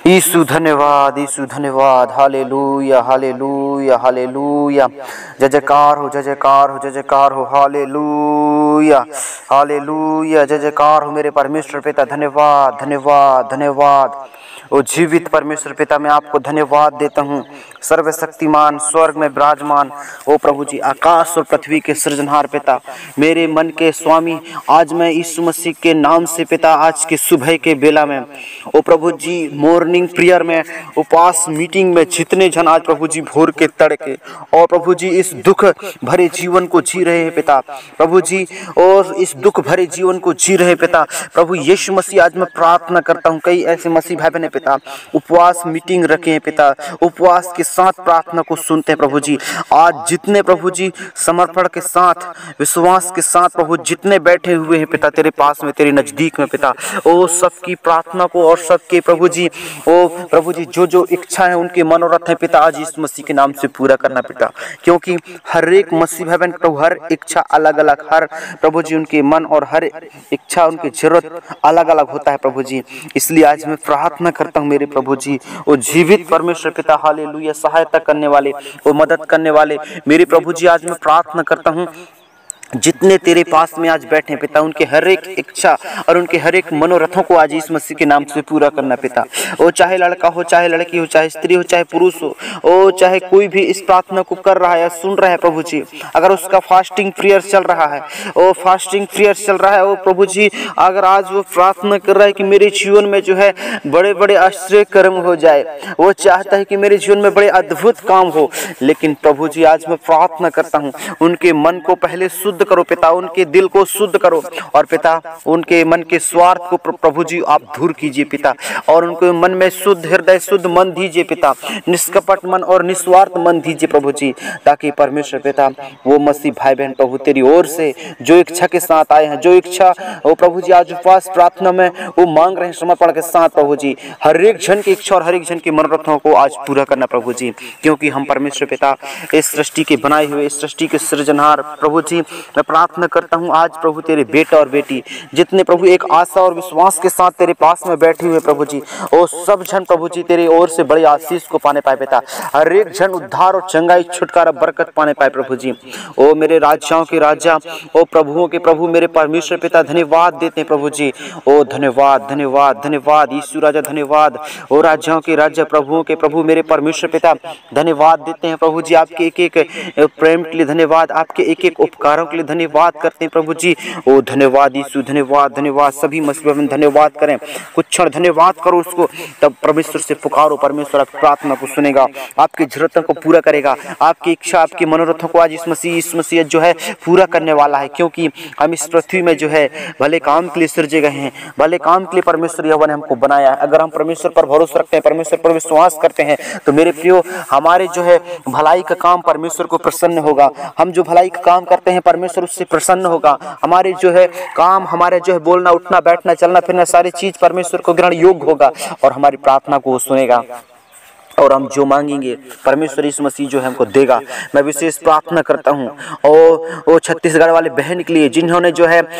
यीशु धन्यवाद, यीशु धन्यवाद। Hallelujah, hallelujah, hallelujah. जय जयकार हो, जय जयकार हो, जय जयकार हो। हालेलुया, हालेलुया, जय जयकार हो मेरे परमेश्वर पिता। धन्यवाद, धन्यवाद, धन्यवाद। ओ जीवित परमेश्वर पिता, मैं आपको धन्यवाद देता हूँ। सर्वशक्तिमान, स्वर्ग में विराजमान ओ प्रभु जी, आकाश और पृथ्वी के सृजनहार पिता, मेरे मन के स्वामी, आज मैं यीशु मसीह के नाम से पिता, आज के सुबह के बेला में ओ प्रभु जी, मॉर्निंग प्रेयर में, उपवास मीटिंग में जितने जन आज प्रभु जी भोर के तड़के और प्रभु जी इस दुख भरे जीवन को जी रहे हैं पिता, प्रभु जी, और इस दुख भरे जीवन को जी रहे पिता, प्रभु यीशु मसीह, आज मैं प्रार्थना करता हूँ। कई ऐसे मसीह भाई बहन पिता उपवास मीटिंग रखे हैं पिता, उपवास के साथ प्रार्थना को सुनते हैं प्रभु जी। आज जितने प्रभु जी समर्पण के साथ, विश्वास के साथ प्रभु जितने बैठे हुए हैं पिता तेरे पास में, तेरे नजदीक में पिता, ओ सबकी प्रार्थना को और सबके प्रभु जी, ओ प्रभु जी, जो जो इच्छा है उनके मनोरथ है पिता, आज इस मसीह के नाम से पूरा करना पिता, क्योंकि हर एक मसीह भाई बहन प्रभु, हर इच्छा अलग अलग, हर प्रभु जी उनके मन और हर इच्छा उनकी जरूरत अलग अलग होता है प्रभु जी। इसलिए आज मैं प्रार्थना करता हूँ मेरे प्रभु जी, वो जीवित परमेश्वर पिता, हालेलुया, सहायता करने वाले, वो मदद करने वाले मेरे प्रभु जी, आज मैं प्रार्थना करता हूँ जितने तेरे पास में आज बैठे पिता, उनके हर एक इच्छा और उनके हर एक मनोरथों को आज इस मसीह के नाम से पूरा करना पिता। वो चाहे लड़का हो, चाहे लड़की हो, चाहे स्त्री हो, चाहे पुरुष हो, ओ चाहे कोई भी इस प्रार्थना को कर रहा है या सुन रहा है प्रभु जी, अगर उसका फास्टिंग प्रेयर चल रहा है, वो फास्टिंग प्रेयर चल रहा है, वो प्रभु जी अगर आज वो प्रार्थना कर रहा है कि मेरे जीवन में जो है बड़े बड़े आश्चर्य कर्म हो जाए, वो चाहता है कि मेरे जीवन में बड़े अद्भुत काम हो, लेकिन प्रभु जी आज मैं प्रार्थना करता हूँ, उनके मन को पहले शुद्ध करो पिता, उनके दिल को शुद्ध करो, और पिता उनके मन के स्वार्थ को प्रभु जी आप दूर कीजिए पिता, और उनके मन में शुद्ध हृदय, शुद्ध मन दीजिए पिता, निष्कपट मन और निस्वार्थ मन दीजिए प्रभु जी, ताकि परमेश्वर पिता वो मसीह भाई बहन प्रभु तेरी ओर से जो इच्छा के साथ आए हैं, जो इच्छा वो प्रभु जी आज उपवास प्रार्थना में वो मांग रहे हैं समर्पण के साथ प्रभु जी, हर एक जन की इच्छा और हर एक जन की मनोरथों को आज पूरा करना प्रभु जी, क्योंकि हम परमेश्वर पिता इस सृष्टि के बनाए हुए, इस सृष्टि के सृजनहार प्रभु जी, मैं प्रार्थना करता हूँ आज प्रभु तेरे बेटा और बेटी जितने प्रभु एक आशा और विश्वास के साथ तेरे पास में बैठे हुए प्रभु जी, ओ सब जन प्रभु जी तेरी ओर से बड़ी आशीष को पाने पाए पिता, हर एक जन उद्धार और चंगाई, छुटकारा, बरकत पाने पाए प्रभु जी। ओ मेरे राजाओं के राजा, ओ प्रभुओं के प्रभु मेरे परमेश्वर पिता, धन्यवाद देते हैं प्रभु जी, ओ धन्यवाद, धन्यवाद, धन्यवाद यीशु राजा, धन्यवाद। ओ राजाओं के राजा, प्रभुओं के प्रभु मेरे परमेश्वर पिता, धन्यवाद देते हैं प्रभु जी, आपके एक एक प्रेम के लिए धन्यवाद, आपके एक एक उपकारों के लिए धन्यवाद करते हैं प्रभु जी। ओ धन्यवाद यीशु, धन्यवाद, धन्यवाद। सभी मसीह में धन्यवाद करें, कुछ क्षण धन्यवाद करो उसको, तब परमेश्वर से पुकारो, परमेश्वर आपकी प्रार्थना को सुनेगा, आपकी जरूरतों को पूरा करेगा, आपकी इच्छा, आपकी मनोरथों को आज इस मसीह जो है पूरा करने वाला है, क्योंकि हम इस पृथ्वी में जो है भले काम के लिए सृजे गए हैं, भले काम के लिए परमेश्वर यहोवा ने हमको बनाया है। अगर हम परमेश्वर पर भरोसा रखते हैं, परमेश्वर पर विश्वास करते हैं, तो मेरे प्रियो हमारे जो है भलाई का काम परमेश्वर को प्रसन्न होगा, हम जो भलाई का काम करते हैं परमेश्वर उससे प्रसन्न होगा, हमारे जो है काम, हमारे जो है बोलना, उठना, बैठना, चलना फिरना, सारी चीज परमेश्वर को ग्रहण योग्य होगा, और हमारी प्रार्थना को वो सुनेगा, और हम जो मांगेंगे परमेश्वर यीशु मसीह जो है हमको देगा। मैं विशेष प्रार्थना करता हूँ और छत्तीसगढ़ वाले बहन के लिए जिन्होंने जो है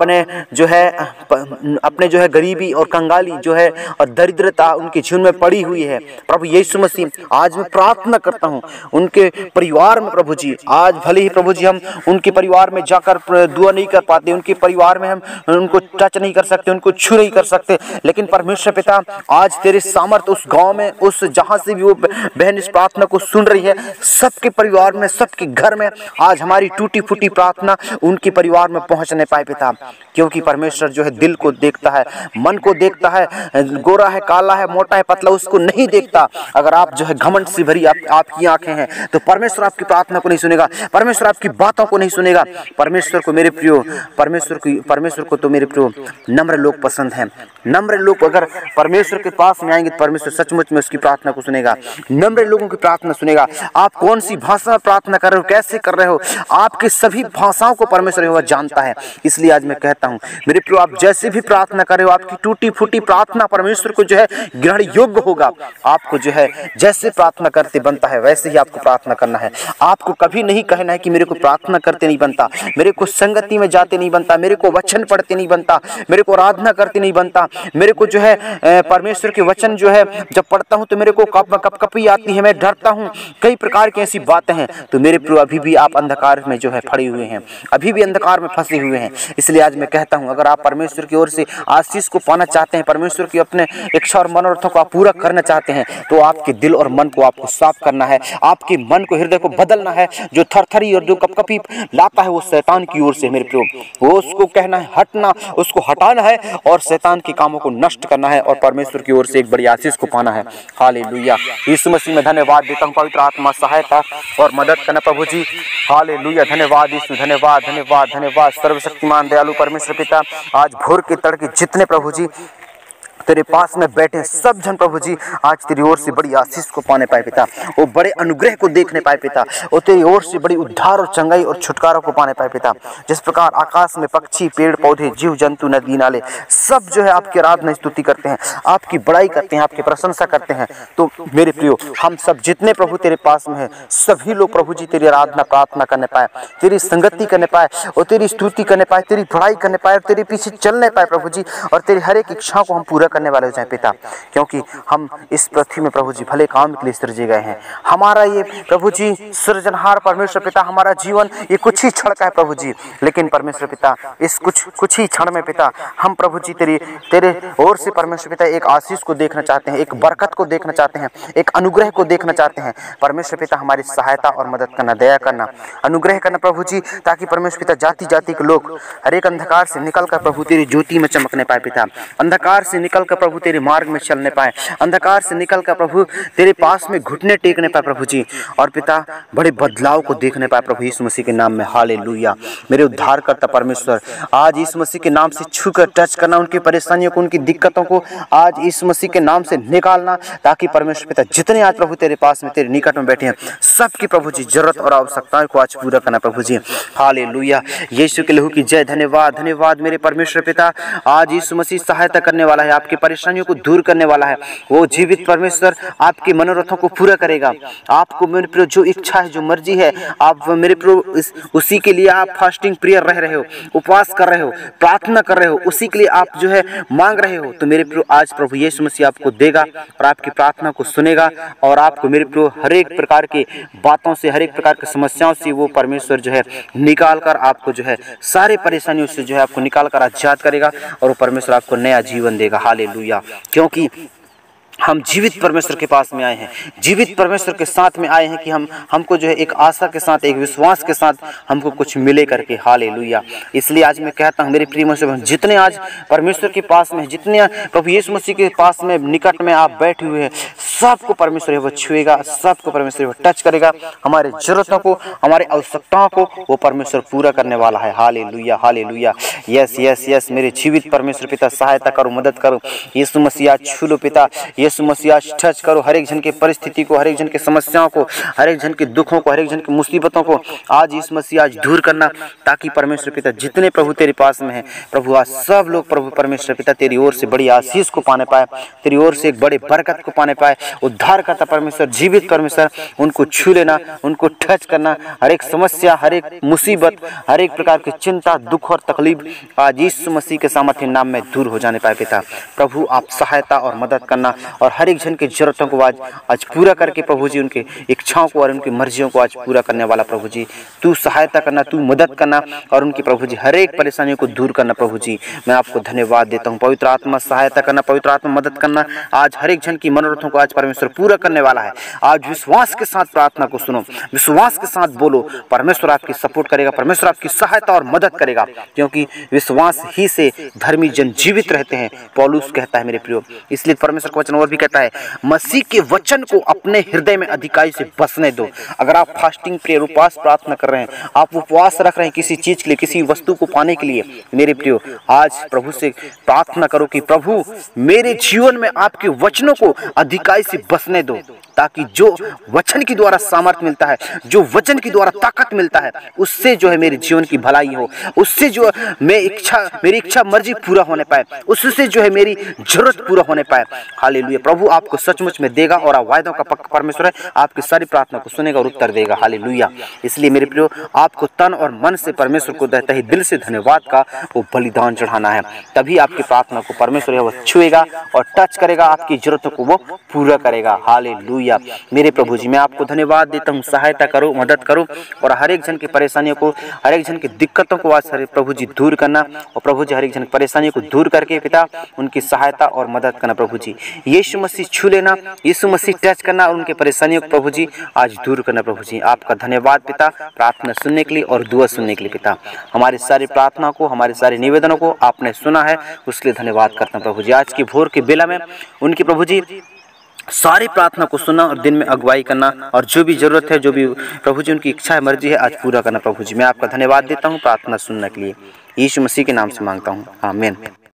अपने जो है गरीबी और कंगाली जो है और दरिद्रता उनके जीवन में पड़ी हुई है, प्रभु यीशु मसीह आज मैं प्रार्थना करता हूँ उनके परिवार में प्रभु जी, आज भले ही प्रभु जी हम उनके परिवार में जाकर दुआ नहीं कर पाते, उनके परिवार में हम उनको टच नहीं कर सकते, उनको छू नहीं कर सकते, लेकिन परमेश्वर पिता आज तेरे सामर्थ उस गाँव में, उस जहाँ भी वो बहन इस प्रार्थना को सुन रही है, सबके परिवार में, सबके घर में आज हमारी टूटी फूटी प्रार्थना उनके परिवार में पहुंचने पाए पिता, क्योंकि परमेश्वर जो है दिल को देखता है, मन को देखता है, गोरा है, काला है, मोटा है, पतला, उसको नहीं देखता। अगर आप जो है घमंड से भरी आपकी आंखें हैं तो परमेश्वर आपकी प्रार्थना को नहीं सुनेगा, परमेश्वर आपकी बातों को नहीं सुनेगा। परमेश्वर को मेरे प्रियो, परमेश्वर को तो मेरे प्रियो नम्र लोग पसंद हैं। नम्र लोग अगर परमेश्वर के पास में आएंगे तो परमेश्वर सचमुच में उसकी प्रार्थना को सुनेगा। सुनेगा, नम्र लोगों की प्रार्थना सुनेगा। आप कौन सी भाषा में प्रार्थना कर रहे हो, कैसे कर रहे हो, आपके सभी भाषाओं को परमेश्वर यहोवा जानता है। इसलिए आज मैं कहता हूँ मेरे प्रियो, आप जैसे भी प्रार्थना कर रहे हो, आपकी टूटी फूटी प्रार्थना परमेश्वर को जो है ग्रहण योग्य होगा। आपको जो है जैसे प्रार्थना करते बनता है वैसे ही आपको प्रार्थना करना है। आपको कभी नहीं कहना है कि मेरे को प्रार्थना करते नहीं बनता, मेरे को संगति में जाते नहीं बनता, मेरे को वचन पढ़ते नहीं बनता, मेरे को आराधना करते नहीं बनता, मेरे को जो है परमेश्वर के वचन जो है जब पढ़ता हूँ तो मेरे को कपकपी आती है, मैं डरता हूँ, कई प्रकार की ऐसी बातें हैं। तो मेरे प्रियो अभी भी आप अंधकार में जो है पड़े हुए हैं, अभी भी अंधकार में फंसे हुए हैं। इसलिए आज मैं कहता हूँ अगर आप परमेश्वर की ओर से आशीष को पाना चाहते हैं, परमेश्वर की अपने इच्छा और मनोरथों को आप पूरा करना चाहते हैं, तो आपके दिल और मन को आपको साफ करना है, आपके मन को हृदय को बदलना है। जो थरथरी और जो कपकपी लाता है वो शैतान की ओर से मेरे प्रियो, वो उसको कहना है हटना, उसको हटाना है और शैतान के कामों को नष्ट करना है और परमेश्वर की ओर से एक बड़ी आशीष को पाना है। हालेलुया। यीशु मसीह में धन्यवाद देता हूँ, पवित्र आत्मा सहायता और मदद करना प्रभु जी। हालेलुया। धन्यवाद यीशु, धन्यवाद धन्यवाद धन्यवाद। सर्वशक्तिमान दयालु परमेश्वर पिता, आज भोर के तड़के जितने प्रभु जी तेरे पास में बैठे सब जन प्रभु जी आज तेरी ओर से बड़ी आशीष को पाने पाए पिता, वो बड़े अनुग्रह को देखने पाए पिता, वो तेरी ओर से बड़ी उद्धार और चंगाई और छुटकारा को पाने पाए पिता। जिस प्रकार आकाश में पक्षी, पेड़ पौधे, जीव जंतु, नदी नाले सब जो है आपकी आराधना स्तुति करते हैं, आपकी बड़ाई करते हैं, आपकी प्रशंसा करते हैं, तो मेरे प्रियो हम सब जितने प्रभु तेरे पास में है सभी लोग प्रभु जी तेरी आराधना प्रार्थना करने पाए, तेरी संगति करने पाए और तेरी स्तुति करने पाए, तेरी बड़ाई करने पाए और तेरे पीछे चलने पाए प्रभु जी, और तेरी हर एक इच्छाओं को हम पूरा करने वाले हो जाए पिता। क्योंकि हम इस पृथ्वी में प्रभु जी भले काम के लिए सृजे गए हैं। हमारा ये प्रभु जी सृजनहार परमेश्वर पिता, हमारा जीवन ये कुछ ही क्षण का है प्रभु जी, लेकिन परमेश्वर पिता इस कुछ ही क्षण में पिता हम प्रभु जी तेरे ओर से परमेश्वर पिता एक आशीष को देखना चाहते हैं, एक बरकत को देखना चाहते हैं, एक अनुग्रह को देखना चाहते हैं। परमेश्वर पिता हमारी सहायता और मदद करना, दया करना, अनुग्रह करना प्रभु जी, ताकि परमेश्वर पिता जाति जाति के लोग हर एक अंधकार से निकल कर प्रभु तेरी ज्योति में चमकने पाए पिता, अंधकार से निकल कर प्रभु तेरे मार्ग में चलने पाए, अंधकार से निकल कर प्रभु तेरे पास में घुटने टेकने पाए प्रभु जी, और पिता बड़े बदलाव को देखने पाए प्रभु यीशु मसीह के नाम में। हालेलुया। मेरे उद्धार करता परमेश्वर आज यीशु मसीह के नाम से छूकर टच करना, उनकी परेशानियों को, उनकी दिक्कतों को आज यीशु मसीह के नाम से निकालना, ताकि परमेश्वर पिता जितने आज प्रभु तेरे पास में तेरे निकट में बैठे हैं सबकी प्रभु जी जरूरत और आवश्यकताओं को आज पूरा करना प्रभु जी। हालेलुया। यीशु के लहू की जय। धन्यवाद धन्यवाद मेरे परमेश्वर पिता। आज यीशु मसीह सहायता करने वाला है, आपकी परेशानियों को दूर करने वाला है। वो जीवित परमेश्वर आपके मनोरथों को पूरा करेगा। आपको मेरे प्रिय जो इच्छा है, जो मर्जी है, आप मेरे प्रिय उसी के लिए आप फास्टिंग प्रेयर रह रहे हो, उपवास कर रहे हो, प्रार्थना कर रहे हो, उसी के लिए आप जो है मांग रहे हो, तो मेरे प्रिय आज प्रभु यीशु मसीह आपको देगा और आपकी प्रार्थना को सुनेगा, और आपको मेरे प्रिय हर एक प्रकार की बातों से, हर एक प्रकार की समस्याओं से वो परमेश्वर जो है निकाल कर आपको जो है सारे परेशानियों से जो है आपको निकाल कर आजाद करेगा, और वो परमेश्वर आपको नया जीवन देगा। हालेलुया। क्योंकि हम जीवित परमेश्वर के पास में आए हैं, जीवित परमेश्वर के साथ में आए हैं कि हमको जो है एक आशा के साथ, एक विश्वास के साथ हमको कुछ मिले करके। हालेलुया। इसलिए आज मैं कहता हूँ मेरे प्रिय मसीह जितने आज परमेश्वर के पास में, जितने प्रभु यीशु मसीह के पास में निकट में आप बैठे हुए हैं, सबको परमेश्वर वो छुएगा, सबको परमेश्वर वो टच करेगा, हमारे जरूरतों को, हमारे आवश्यकताओं को वो परमेश्वर पूरा करने वाला है। Hallelujah hallelujah. Yes yes yes मेरे जीवित परमेश्वर पिता सहायता करो, मदद करो। यीशु मसीह आज छू लो पिता, यीशु मसीह आज टच करो हर एक जन के परिस्थिति को, हर एक जन के समस्याओं को, हर एक जन के दुखों को, हर एक जन की मुसीबतों को आज यीशु मसीह आज दूर करना, ताकि परमेश्वर पिता जितने प्रभु तेरे पास में है प्रभु आज सब लोग प्रभु परमेश्वर पिता तेरी ओर से बड़ी आशीष को पाने पाए, तेरी ओर से एक बड़े बरकत को पाने पाए। उद्धार करता परमेश्वर, जीवित परमेश्वर उनको छू लेना, उनको टच करना, हर एक समस्या, हर एक मुसीबत, हर एक प्रकार की चिंता, दुख और तकलीफ आज यीशु मसीह के सामर्थ्य नाम में दूर हो जाने पाए पिता। प्रभु आप सहायता और मदद करना, और हर एक जन की जरूरतों को आज पूरा करके प्रभु जी उनके इच्छाओं को और उनकी मर्जियों को आज पूरा करने वाला प्रभु जी तू सहायता करना, तू मदद करना, और उनकी प्रभु जी हर एक परेशानियों को दूर करना। प्रभु जी मैं आपको धन्यवाद देता हूँ। पवित्र आत्मा सहायता करना, पवित्र आत्मा मदद करना, आज हर एक जन की मनोरथों को आज परमेश्वर पूरा करने वाला है। आज विश्वास के साथ प्रार्थना को सुनो, विश्वास के साथ बोलो, परमेश्वर आपकी सपोर्ट करेगा, परमेश्वर आपकी सहायता और मदद करेगा, क्योंकि विश्वास ही से धर्मी जन जीवित रहते हैं, पौलुस कहता है मेरे प्रियो। इसलिए परमेश्वर का वचन और भी कहता है, मसीह के वचन को अपने हृदय में अधिकाई से बसने दो। अगर आप फास्टिंग प्रेयर उपवास प्रार्थना कर रहे हैं, आप उपवास रख रहे हैं किसी चीज के लिए, किसी वस्तु को पाने के लिए, मेरे प्रियो आज प्रभु से प्रार्थना करो कि प्रभु मेरे जीवन में आपके वचनों को अधिकाई से बसने दो, ताकि जो वचन के द्वारा सामर्थ्य मिलता है, जो वचन के द्वारा ताकत मिलता है, उससे जो है मेरे जीवन की भलाई हो, उससे जो मेरी इच्छा मर्जी पूरा होने पाए, उससे जो है मेरी जरूरत पूरा होने पाए। हालेलुया। प्रभु आपको सचमुच में देगा और वायदों का पक्का परमेश्वर है, आपकी सारी प्रार्थना को सुनेगा और उत्तर देगा। हालेलुया। इसलिए मेरे प्रियो, आपको तन और मन से परमेश्वर को देते ही दिल से धन्यवाद का वो बलिदान चढ़ाना है, तभी आपकी प्रार्थना को परमेश्वर है वो छुएगा और टच करेगा, आपकी जरूरतों को वो पूरा करेगा। हालेलुया। मेरे प्रभु जी, मैं आपको धन्यवाद देता हूँ। सहायता करो, मदद करो और हर एक जन की परेशानियों को, हर एक जन की दिक्कतों को आज प्रभु जी दूर करना, और प्रभु जी हर एक जन की परेशानियों को दूर करके पिता उनकी सहायता और मदद करना। प्रभु जी यीशु मसीह छू लेना, यीशु मसीह टच करना और उनके परेशानियों को प्रभु जी आज दूर करना। प्रभु जी आपका धन्यवाद पिता, प्रार्थना सुनने के लिए और दुआ सुनने के लिए पिता। हमारी सारी प्रार्थना को, हमारे सारे निवेदनों को आपने सुना है, उसके लिए धन्यवाद करता हूँ प्रभु जी। आज की भोर की बेला में उनकी प्रभु जी सारी प्रार्थना को सुनना और दिन में अगुवाई करना, और जो भी जरूरत है, जो भी प्रभु जी उनकी इच्छा है, मर्जी है, आज पूरा करना। प्रभु जी मैं आपका धन्यवाद देता हूँ प्रार्थना सुनने के लिए। यीशु मसीह के नाम से मांगता हूँ, आमीन।